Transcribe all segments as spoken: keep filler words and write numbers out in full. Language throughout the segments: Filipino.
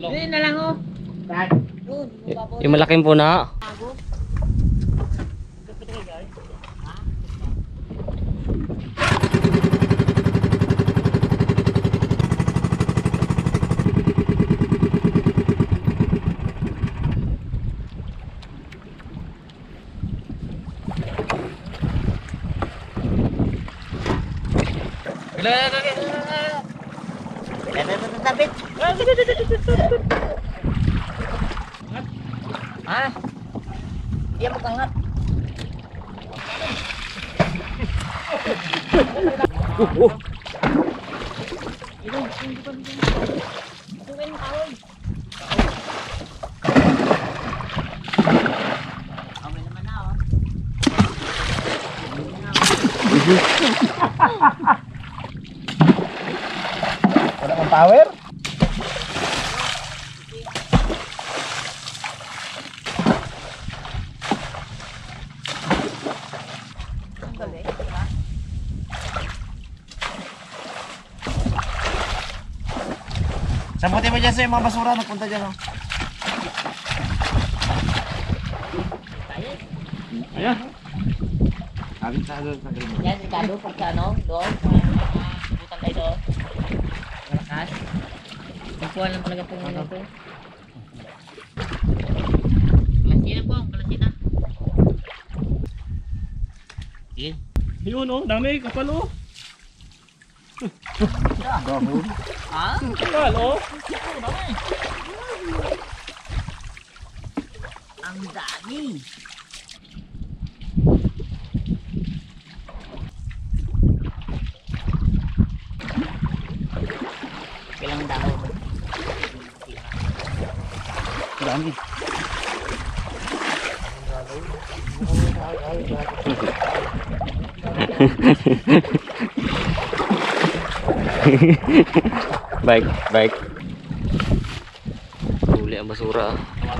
Yun na lang oh. Yung malaking puna. Tapit. Ha? Iya mo kangat. Uh, uh. Wala kang power? Sambutin mo dyan sa yung mga basura, nagpunta dyan oh. Ayan. Habit na doon sa green. Yan, Ricardo, pag sa ano, doon, butan tayo doon. Malakas. Kukuha lang talaga po mga ito. Kalasina po, kalasina. Sige. Yun oh, dami, kapal oh. Ha? Kapal oh. Ang dami. Ilang dahon? Dami. Baik, baik. Huli ang basura.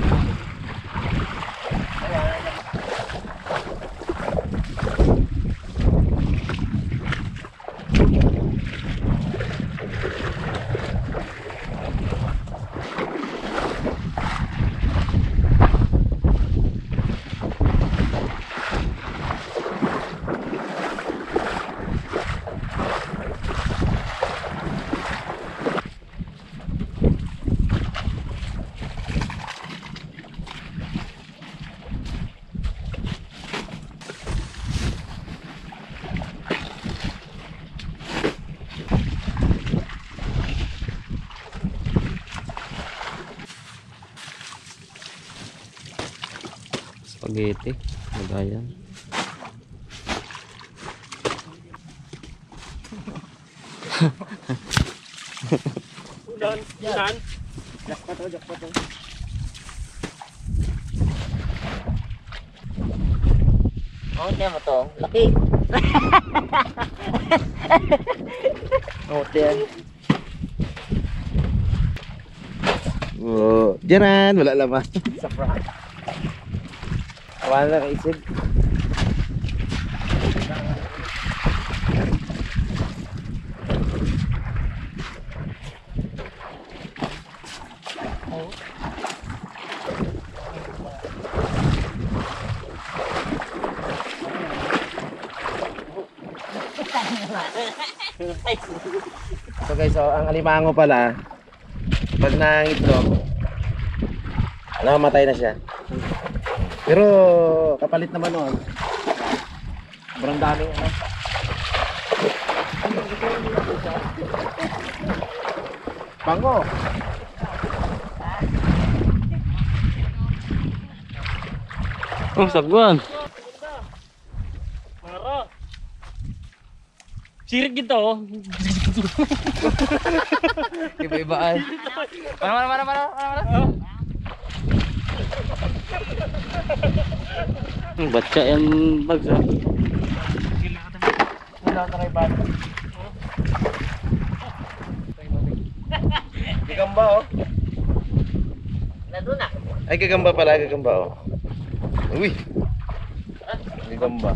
Spaghetti, lagayan. Ulan, ulan. Jackpot oh, jackpot oh. Oh, tiyan mo to. Laki. Oh, tiyan. Oh, diyan wala laman. Sa prank. Wala na kaisip. So guys, so ang alimango pala pag nangitlog namamatay na siya. Pero kapalit naman noon. Sobrang dami ano. Pango. Oh, sagwan. Mara. Sirit gitu oh. Iba-ibaan. Mana mana mana mana mana. Baca yang bagus. Wala na rin ba? Gagamba oh. Nandun na. Ay gagamba pala, gagamba oh. Uy. Gagamba.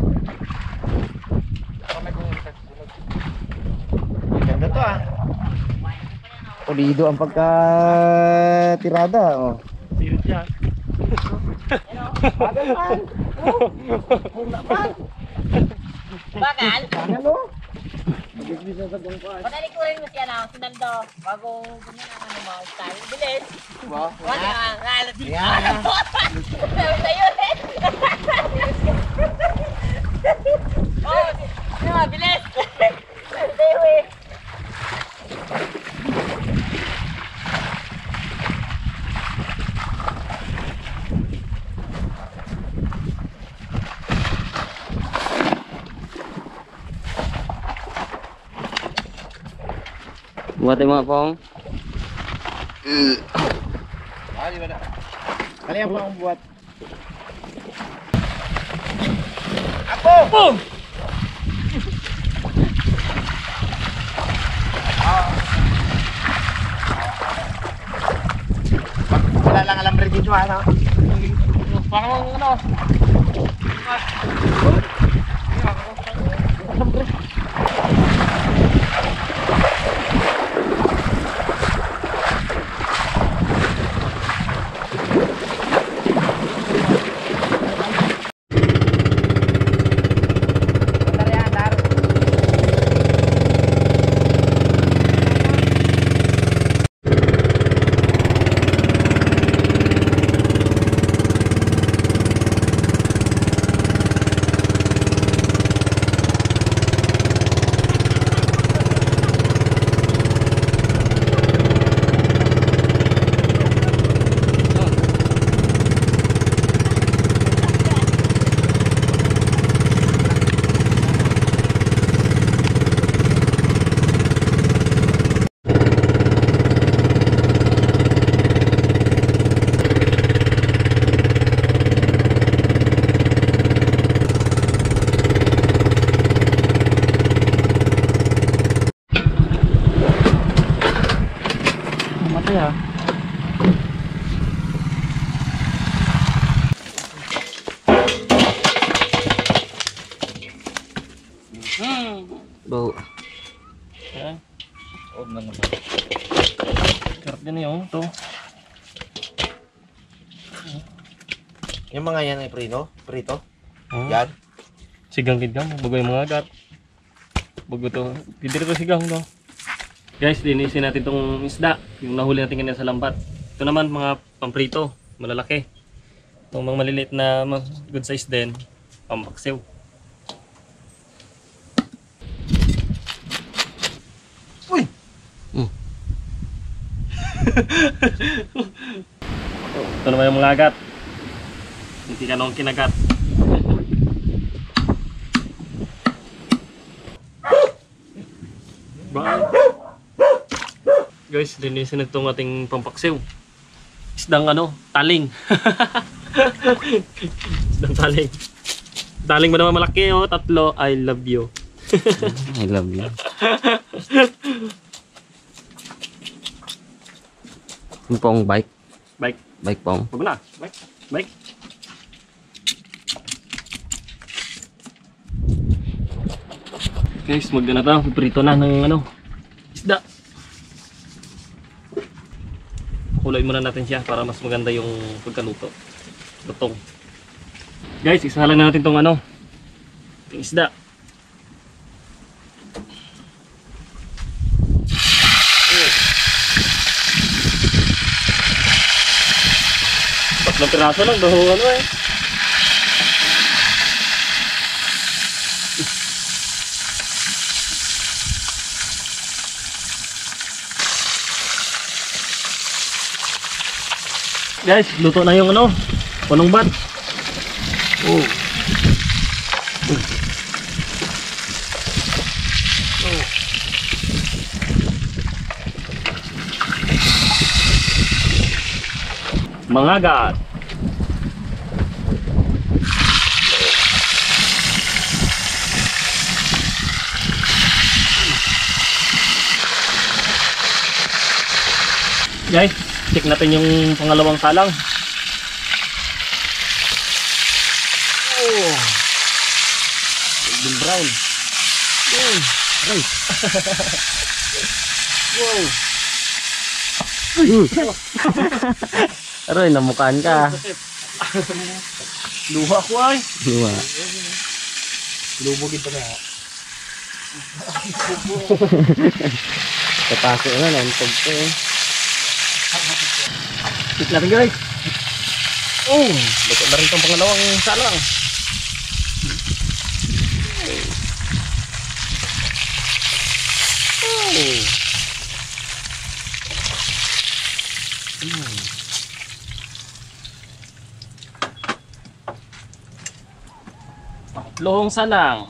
Ganda to ah. Pulido ang pagkat tirada. Oh. Sino siya? Bakal? Ano? Panalikurin mo siya na, si Nando. Bago ganyan ang ano mo, style. Bilis. Wala nga, ngalat. Yan. Sabi sa'yo eh. Oh, ano, bilis. Sabi sa'yo eh. Buat mga pong. Ali ba na? Kali ang pang buat. Apo! Boom! Wala lang alam rin dito ano. Parang ano? Matay ah. Bau. Yan. Oh, naman. Sarap din yung to. Yung mga yan ay prito, prito. Hmm. Yan. Sigang gidgang, bago yung mga agat. Bago to. Dito to sigang to. Guys, linisin natin tong isda. Yung nahuli natin kanina sa lambat. Ito naman mga pamprito. Malalaki. Itong mga maliliit na mga good size din. Pampaksiw. Uy! Hmm. Ito naman yung mga agat. Hindi ka nung kinagat. Bye! Guys, linisin na itong ating pampaksiw. Isdang ano, taling. Isdang taling. Taling mo naman malaki oh, tatlo. I love you. I love you. Yung pong bike. Bike. Bike pong. Huwag na. Bike. Bike. Guys, magda na ito. Prito na ng ano, isda. Kulay muna natin siya para mas maganda yung pagkaluto. Lutong. Guys, isahalan na natin tong ano, yung isda. Tatlong piraso lang, daho ano eh. Guys, luto na yung ano, punong bat. Oh. Oh. Mga gat. Guys, check natin yung pangalawang salang. Oh. Golden brown. Oh, right. Wow. Aroy, namukaan ka. Luha ko ay. Luwa. Lubugin pa na. Kapasok na, nantog ko eh. Hit natin guys. Oh, luto na rin itong pangalawang salang. Oh. Hmm. Tatlong salang.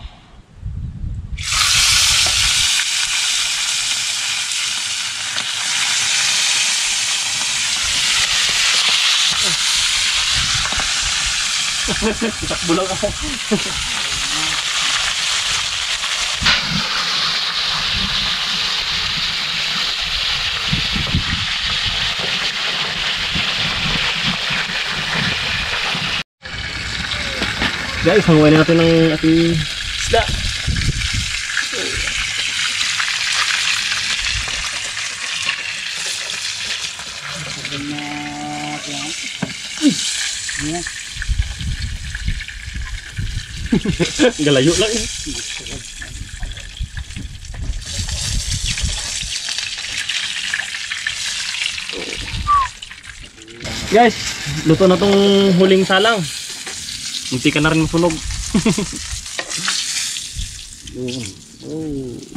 Takbo lang ako. Guys, hanguin natin ng ating isda. Galayo lang eh. Guys, luto na tong huling salang. Munti ka na rin masunog. Oh.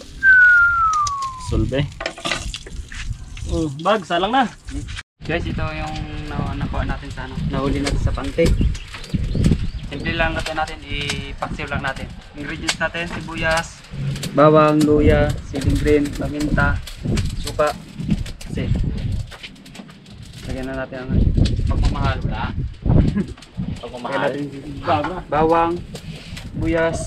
Solve. Oh, bag, salang na. Guys, ito yung na nakuha natin sa ano, nahuli natin sa pante. Simple lang natin natin, i-paksiw lang natin. Ingredients natin, sibuyas, bawang, luya, siling green, paminta, suka. Kasi, lagyan na natin ang pagmamahal. Pagmamahal. Bawang, sibuyas,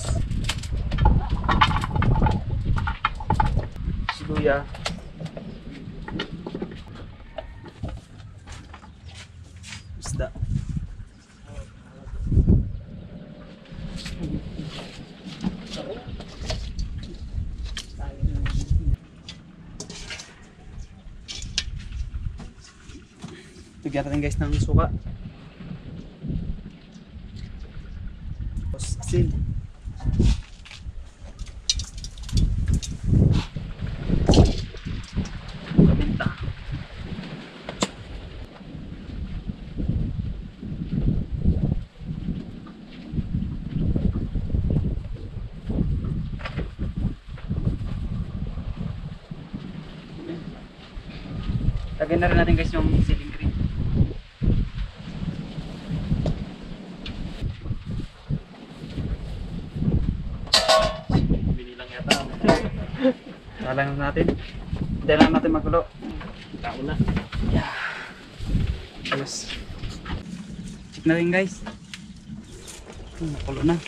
luya, isda. Lagyan natin guys ng suka. Tapos asin. Paminta. Lagyan na rin natin guys yung siling green. Binilang yata. Talang natin. Hindi lang natin magulo. Tao na. Yeah. Tapos check na rin guys. Hmm, makulo na.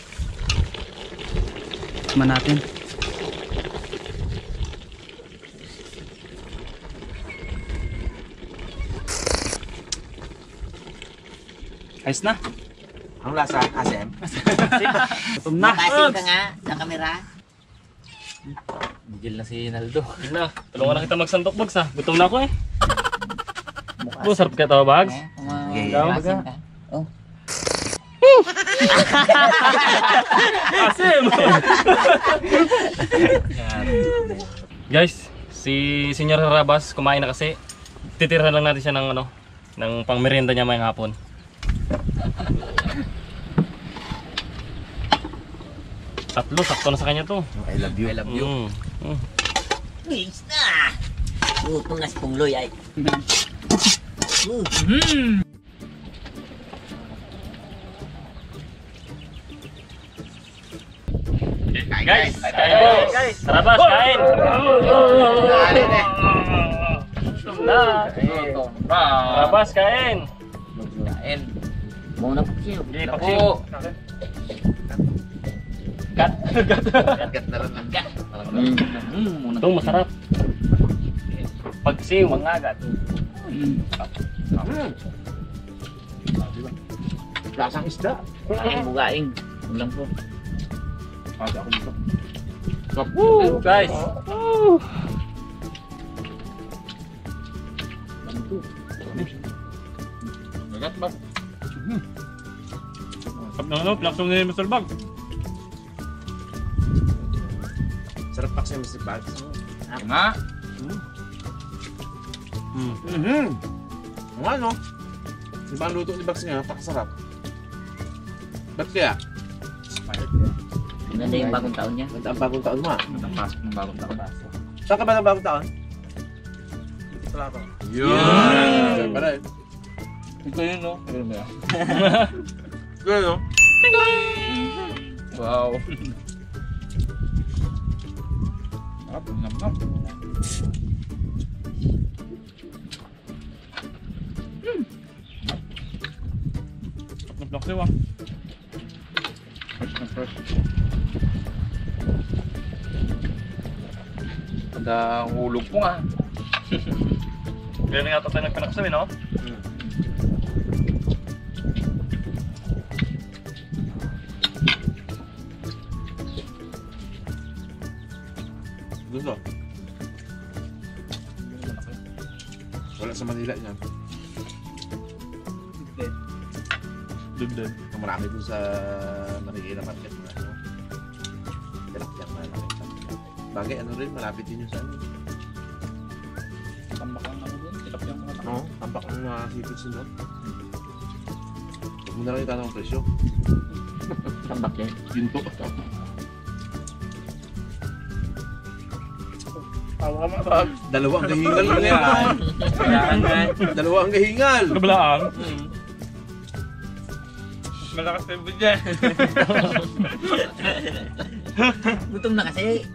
Tikman natin. Ayos na. Ang lasa, asem. Gutom na. Makasin ka nga sa kamera. Bigil na si Naldo. Yun na. Tulungan na kita magsantok bags ha. Gutom na ako eh. Oh, sarap kaya tawa bags. Okay. Makasin ka. Oh. Asim! Guys, si Senyor Rabas kumain na kasi. Titira lang natin siya ng ano, ng pangmerienda niya mayang hapon. Tatlo, sakto na sa kanya to. I love you. I love you. Mm. Mm. Wings na! Lutong na si Pungloy ay. Guys, kain po. Rabas, kain! Na. Rabas, kain! Kain. Muna po siya. Hindi, paksiw. Gat. Gat na rin. Gat. Mm. Ito, masarap. Pagsiw, mangagat. Lasang isda. Kain bugaing. Yun lang po. Kasi ako dito. Woo, guys. Woo. Nagat ba? Sarap na ano, plaksong ni Mister Bag. Sarap pa kasi mister Bags. Nga. Hmm. Mhm. Ang ano? Diba ang luto ni Bags nga, napakasarap. Ba't kaya? Ganda yung bagong taon niya. Ganda ang bagong taon mo ah. Ang pasok ng bagong taon. Saan ka ba ng bagong taon? Dito pala ako. Yun! Saan pala eh. Ito yun, no? Ayun ba? Gano'n no? Wow! Ah, nam-nam. Sarap na plaksew ah. Fresh na fresh. Ganda ang hulog ko nga. Kaya na yata tayo nagpanaksaw eh, no? Gusto. Wala sa Manila yan. Dugdug. Ang marami dun sa Marikina Market. Mga ano. Tilapia na nakita. Bagay ano rin, malapit din yung sa ano. Tambak ang ano dun. Tilap yung mga Oo, tampak ang mga sipit sila. Huwag mo na lang itanong ang presyo. Tambak yan. Ginto. Tawa ka mga dalawang gahingal na yan. Dalawang gahingal. Kabalaang. Malakas tayo dyan. Gutom na kasi.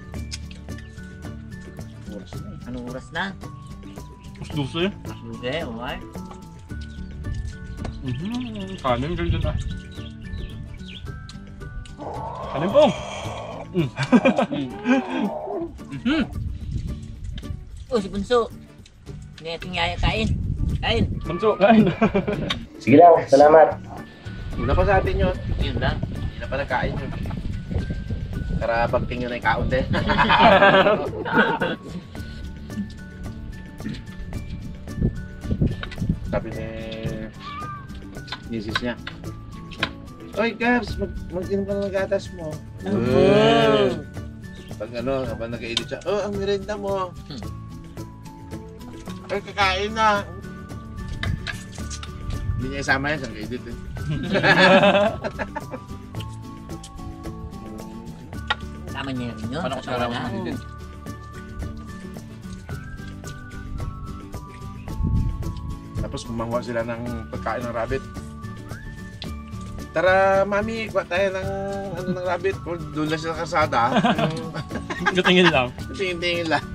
Oras na eh. Anong oras na? Mas dulce eh. Okay, Omar. Mhm. Kanin girl dyan ah. Kanin po. Mhm. Oh, si Bunso. Hindi natin yaya kain. Kain. Manso, kain. Sige lang, salamat. Una pa sa atin yun. Yun lang. Hindi na pa nagkain yun. Para bagting yun ay kaon din. Sabi ni misis niya, Oy Gabs, mag mag-inom ka na ng gatas mo. Oh. Pag ano, habang nag-edit siya, oh, ang merenda mo. Ay, kakain na. Hindi niya isama yan, siyang edit eh. Tama niya rin yun. Paano ko sa kalaman Oo. din? Tapos kumanguha sila ng pagkain ng rabbit. Tara, mami, kuha tayo ng ano ng rabbit. O, doon lang sila sa kasada. Gatingin lang. Tingin-tingin lang.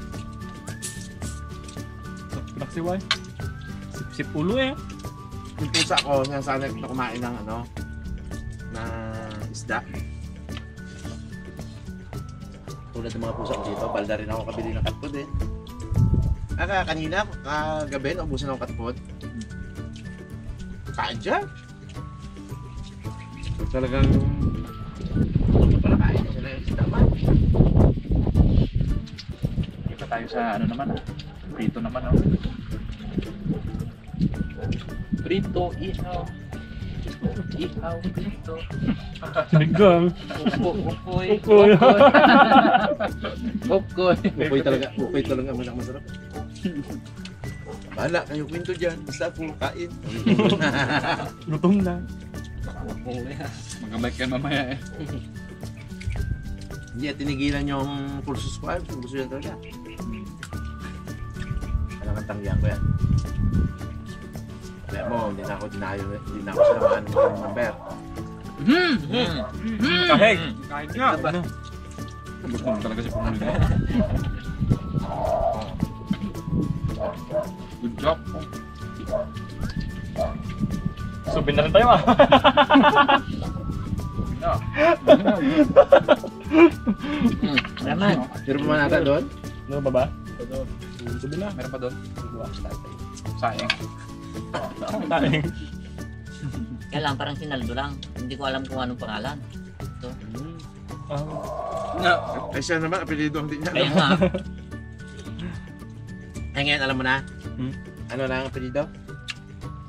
Plaksiw ay. Sip-sip ulo eh. Yung pusa ko, sinasanay ko na kumain ng ano, na isda. Tulad ng mga pusa ko dito, balda rin ako kabili ng katpod eh. Ah, kanina, kagabi, naubusan ako katpod. Kain siya. So, talagang pala kain na sila yung isda man. Kita tayo sa ano naman ah. Prito naman oh. Prito, ihaw. Ihaw, prito. Sinigang. Upo, upoy. Upoy. Upoy. Upoy talaga, upoy talaga ang masarap. Bahala kayo kwento dyan, basta po kain. Gutom na. Magkabike ka mamaya eh. Hindi at tinigilan yung pulsus ko ay, gusto yan talaga. Alam ang tanggihan ko yan. Kaya mo, hindi na ako dinayo, hindi na ako sinamaan ng number. Hmm. Kahig. Kahig nga. Ano? Gusto mo talaga si Pumuli mo. Good job. Subin na rin tayo ah. No. Naman. Pero pa man nata doon? Ano ba ba? Sabi na, meron pa doon. Sayang. Taing. Kaya lang, parang sinaldo lang. Hindi ko alam kung anong pangalan. Ito. Ah. No. Ay siya naman, apelido ang di niya. Kaya nga. Ay ngayon, alam mo na? Hmm? Ano na ang apelido?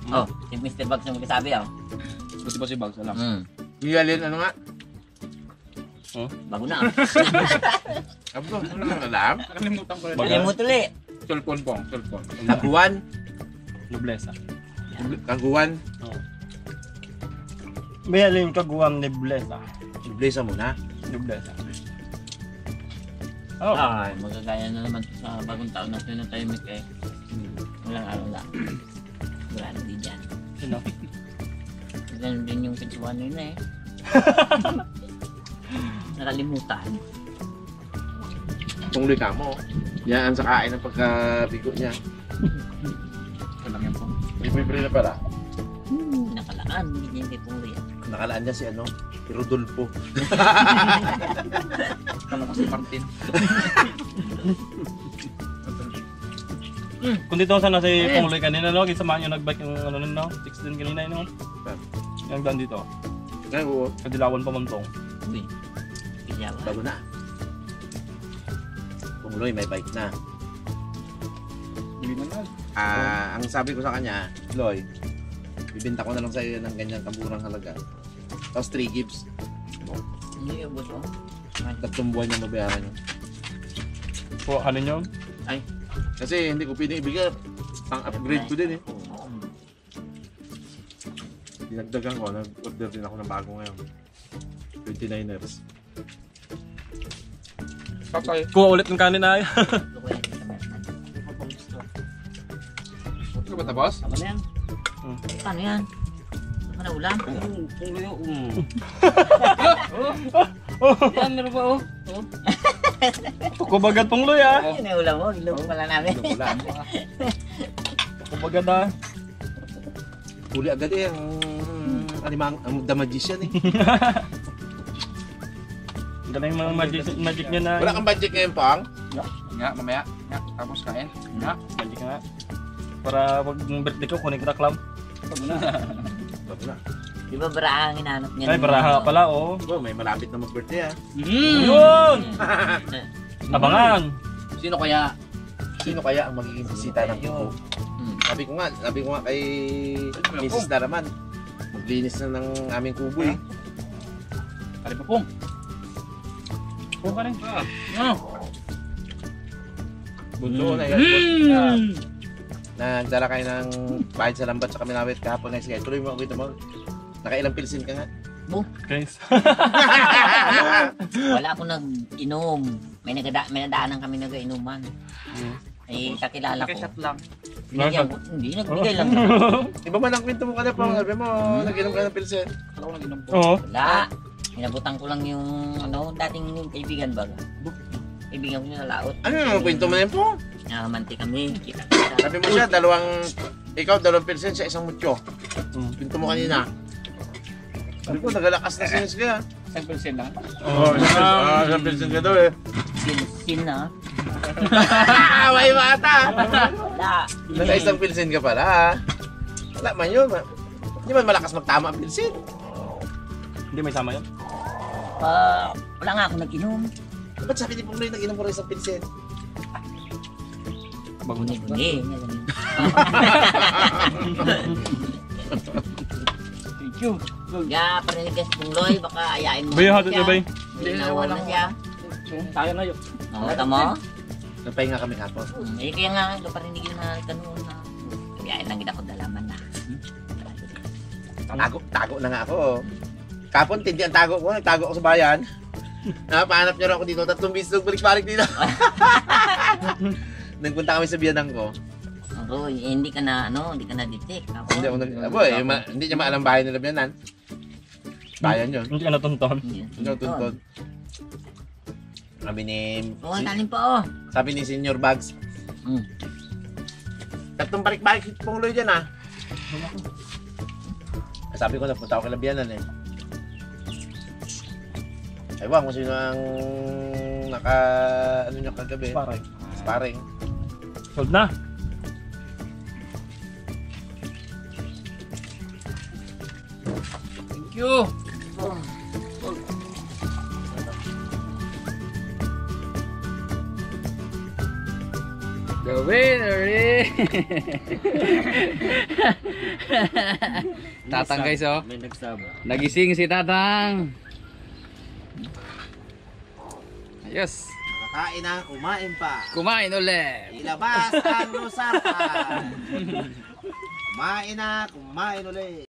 Oh, si mister Bugs yung magsasabi oh. Buti pa si Bags, alam. Mm. Iyalin, ano nga? Bago na ah. Abo, ano nga alam? Nakalimutan ko rin. Bigay mo tuloy. Cellphone po, cellphone. Kaguan. Noblesa. Kaguan. May alin kaguwang Noblesa. Iblesa mo na. Noblesa. Oh. Ay, magagaya na naman sa bagong taon na ito na tayo eh. Walang araw lang. Wala na din dyan. Sino? Ganun din yung pintuan nyo na eh. Nakalimutan. Tungloy ka mo. Yan ang sakain ng pagkabigo niya. Ito lang yan po. Libre na pala. Hmm, nakalaan. Hindi niya yung pong yan. Nakalaan niya si ano, si Rodolfo. Kala ko si Martin. Kung dito sana si Pungloy kanina, no? Kisamahan yung nag-bike yung ano nun, no? sixteen kanina yun, no? Yung daan dito. Kaya oo, Sa Dilawan Pamantong. Uy. Pijawa. bago na. Tungloy, may bike na. Hindi na na. Ah, ang sabi ko sa kanya, Loy, bibenta ko na lang sa iyo ng ganyang kamurang halaga. Tapos three gives. Hindi yung buto. Tatlong buwan niya mabayaran yun. So, ano nyo? Kasi hindi ko pwedeng ibigay. Pang-upgrade ko din eh. Dinagdagan ko, nag-order din ako ng bago ngayon. twenty-niners. Papay. Kuha ulit ng kanin na. Ito ba tapos? Tama na yan. Hmm. Paano yan? Ano na ulam? Pungloy yung um. Yan, meron ba oh? Oh. Kubagat Pungloy, ah. Yun yung ulam mo. Ilong pala namin. Wala. Kubagat, ah. Huli agad eh ang animang ang The Magician eh. Galing mga magic, magic niya na. Wala kang budget ngayon, Pang? Nga, mamaya. Nga, tapos kain. Nga. Magic nga. Para pag birthday ko, kunin kita clam. Bago na. Di ba baraha ang hinanap niya? Ay, baraha pala, oh. Oh, may malapit na mag-birthday ah. Yun! Abangan! Sino kaya? Sino kaya ang magiging bisita ng kuko? Hmm. Sabi ko nga, sabi ko nga kay Missus Daraman, maglinis na ng aming kubo eh. Kali pa pong. Pung ka rin. Ano? Bunso na yan. Nagdala kayo ng bayad sa lambat sa kami nawit kahapon na sige. Tuloy mo ako dito mo. Nakailang pilsin ka nga. Guys. Wala akong nag-inom. May, nagada may nadaanan kami nag-inuman. Ay, kakilala ko. Naka-shot lang. Binigyan ko. Hindi, nagbigay lang. Di ba man ang kwento mo ka na pa? Sabi mo, nag-inom ka ng pilsin. Ako nag-inom po. Oo. Wala. Inabutan ko lang yung ano, dating kaibigan ba? Kaibigan ko yung nalaot. Ano yung kwento mo na yun po? Nakamanti kami. Kita kita. Sabi mo siya, dalawang, ikaw dalawang pilsin sa isang mutyo. Kwento mo kanina. Sabi ko, nagalakas na sinis kaya. Isang percent lang. Oo, oh, isang pilsin ka daw eh. Sin, sin na. May bata! Wala. Nasa isang pilsin ka pala ha. Wala man yun. Hindi man malakas magtama ang pilsin. Hindi may sama yun. Ah, wala nga ako nag-inom. Ba't sabi ni Pungloy nag-inom ko rin isang pilsin? Bungi-bungi. Thank you. Ya, parinig ka sa Pungloy, baka ayain mo. Bay, hatid na bay. Linawan na siya. Tayo na yun. Oo, tamo. Napahinga kami kapon. Hmm, eh, kaya nga, ito parinig yun na kanun na. Ayain lang kita ko dalaman na. Tago, tago na nga ako. Kapon, tindi ang tago ko. Nagtago ako sa bayan. Napahanap niyo rin ako dito. Tatlong bisis balik-balik dito. Nagpunta kami sa biyanang ko. Ako, eh, hindi ka na, ano, hindi ka na detect. Ako, Hindi ako nag... Aboy, ma- hindi niya maalam bahay nila biyanan. Bayan yun. Hindi ka natunton. Hindi ako tuntun. Sabi ni... Oo, ang talim pa, oh. Sabi ni Senior Bags. Hmm. Tatlong balik-balik si Pungloy dyan ah. Sabi ko, napunta ako kay Labianan eh. Ewan kung sino ang naka... ano nyo kagabi? Sparring. Sparring. Sold na. Thank you. The winner is Eh. Tatang guys oh. May nagsab. Nagising si Tatang. Ayos. Kakain na, kumain pa. Kumain ulit. Ilabas ang lusapan. Kumain na, kumain ulit.